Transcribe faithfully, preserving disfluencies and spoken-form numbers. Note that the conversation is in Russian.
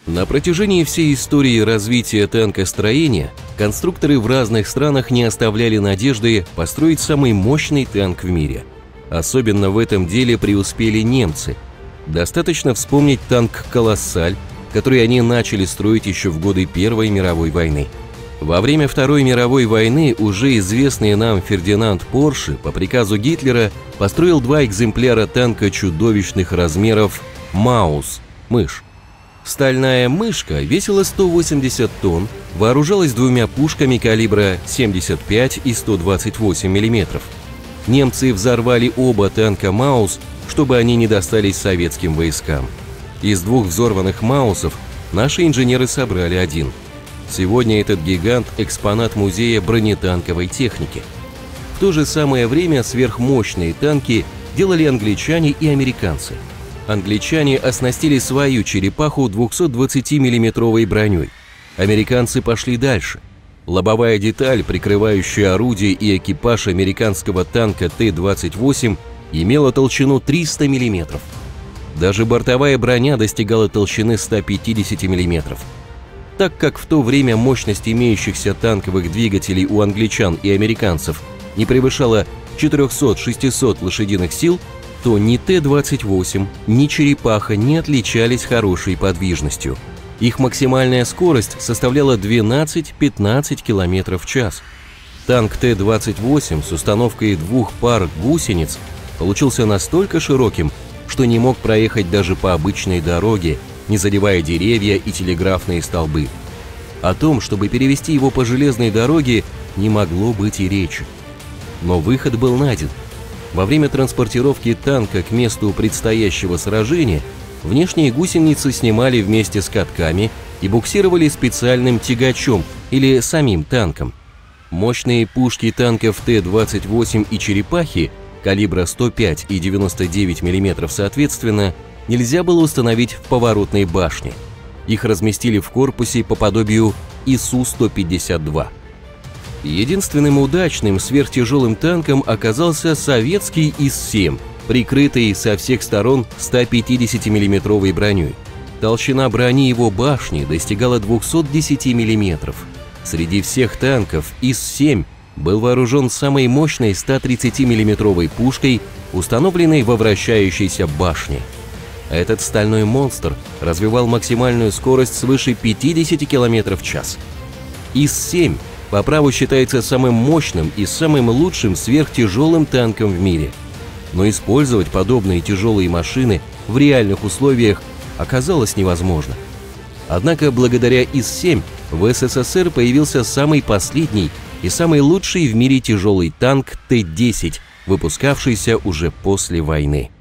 На протяжении всей истории развития танкостроения конструкторы в разных странах не оставляли надежды построить самый мощный танк в мире. Особенно в этом деле преуспели немцы. Достаточно вспомнить танк «Колоссаль», который они начали строить еще в годы Первой мировой войны. Во время Второй мировой войны уже известный нам Фердинанд Порше по приказу Гитлера построил два экземпляра танка чудовищных размеров «Маус» – мышь. Стальная мышка весила сто восемьдесят тонн, вооружалась двумя пушками калибра семьдесят пять и сто двадцать восемь миллиметров. Немцы взорвали оба танка «Маус», чтобы они не достались советским войскам. Из двух взорванных «Маусов» наши инженеры собрали один. Сегодня этот гигант – экспонат музея бронетанковой техники. В то же самое время сверхмощные танки делали англичане и американцы. Англичане оснастили свою черепаху двухсотдвадцатимиллиметровой броней. Американцы пошли дальше. Лобовая деталь, прикрывающая орудие и экипаж американского танка Т двадцать восемь, имела толщину триста миллиметров. Даже бортовая броня достигала толщины ста пятидесяти миллиметров. Так как в то время мощность имеющихся танковых двигателей у англичан и американцев не превышала четырёхсот-шестисот лошадиных сил, то ни Т двадцать восемь, ни черепаха не отличались хорошей подвижностью. Их максимальная скорость составляла двенадцать-пятнадцать километров в час. Танк Т двадцать восемь с установкой двух пар гусениц получился настолько широким, что не мог проехать даже по обычной дороге, не задевая деревья и телеграфные столбы. О том, чтобы перевести его по железной дороге, не могло быть и речи. Но выход был найден. Во время транспортировки танка к месту предстоящего сражения внешние гусеницы снимали вместе с катками и буксировали специальным тягачом или самим танком. Мощные пушки танков Т двадцать восемь и черепахи калибра сто пять и девяносто девять миллиметров соответственно нельзя было установить в поворотной башне. Их разместили в корпусе по подобию И Су сто пятьдесят два. Единственным удачным сверхтяжелым танком оказался советский И С семь, прикрытый со всех сторон ста пятидесятимиллиметровой броней. Толщина брони его башни достигала двухсот десяти миллиметров. Среди всех танков И С семь был вооружен самой мощной ста тридцатимиллиметровой пушкой, установленной во вращающейся башне. Этот стальной монстр развивал максимальную скорость свыше пятидесяти километров в час. И С семь по праву считается самым мощным и самым лучшим сверхтяжелым танком в мире. Но использовать подобные тяжелые машины в реальных условиях оказалось невозможно. Однако благодаря И С семь в С С С Р появился самый последний и самый лучший в мире тяжелый танк Т десять, выпускавшийся уже после войны.